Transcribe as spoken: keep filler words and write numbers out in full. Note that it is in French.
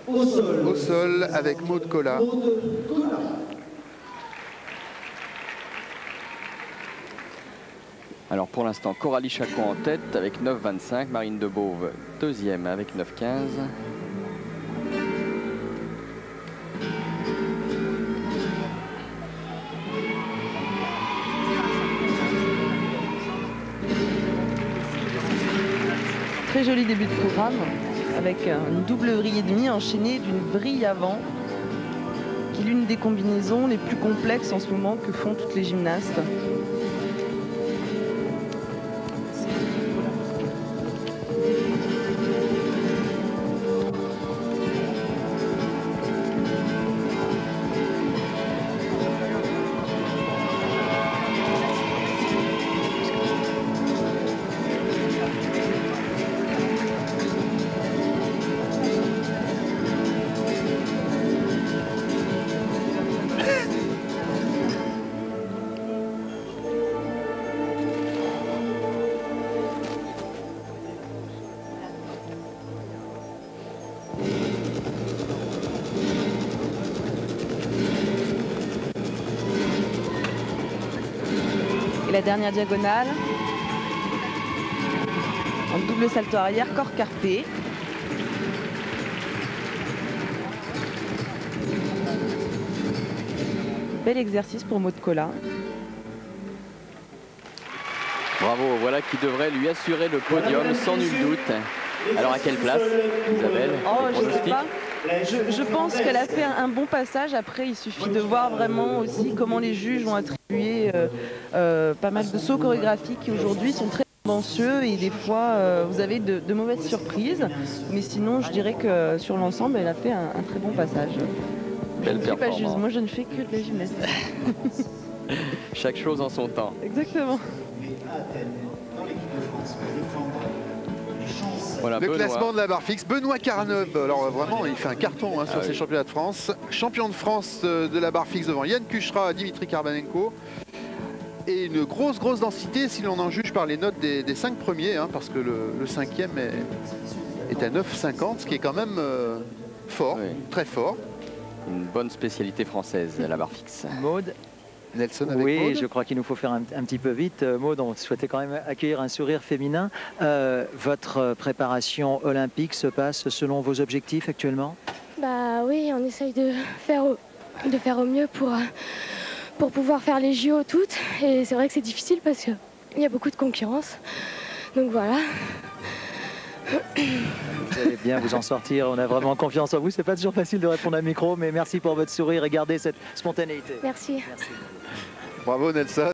Au sol. Au sol avec Maud Collat. Alors pour l'instant, Coralie Chacon en tête avec neuf vingt-cinq, Marine Debauve deuxième avec neuf quinze. Très joli début de programme avec une double vrille et demie enchaînée d'une vrille avant qui est l'une des combinaisons les plus complexes en ce moment que font toutes les gymnastes. Et la dernière diagonale, en double salto arrière, corps carpé. Bel exercice pour Maud Collat. Bravo, voilà qui devrait lui assurer le podium sans nul doute. Alors à quelle place, Isabelle? Oh, je sais pas. Je, je pense qu'elle a fait un, un bon passage. Après, il suffit de voir vraiment aussi comment les juges ont attribué euh, euh, pas mal de sauts chorégraphiques qui aujourd'hui sont très tendancieux et des fois euh, vous avez de, de mauvaises surprises. Mais sinon, je dirais que sur l'ensemble, elle a fait un, un très bon passage. Belle Je ne suis pas performance. juste, moi je ne fais que de la gymnastique. Chaque chose en son temps. Exactement. Voilà, Le Benoît. classement de la barre fixe, Benoît Careneuve, alors vraiment il fait un carton hein, sur Ah ces oui. championnats de France. Champion de France euh, de la barre fixe devant Yann Kuchera, Dimitri Karbanenko. Et une grosse grosse densité si l'on en juge par les notes des, des cinq premiers, hein, parce que le, le cinquième est, est à neuf cinquante, ce qui est quand même euh, fort, Oui. très fort. Une bonne spécialité française, la barre fixe. Maud, Nelson avec oui, Maud. je crois qu'il nous faut faire un, un petit peu vite. Euh, Maud, on souhaitait quand même accueillir un sourire féminin. Euh, votre préparation olympique se passe selon vos objectifs actuellement? Bah oui, on essaye de faire au, de faire au mieux pour, euh, pour pouvoir faire les J O toutes. Et c'est vrai que c'est difficile parce qu'il y a beaucoup de concurrence. Donc voilà. Vous allez bien vous en sortir, on a vraiment confiance en vous. C'est pas toujours facile de répondre à un micro, mais merci pour votre sourire et gardez cette spontanéité. Merci. Merci. Bravo Nelson.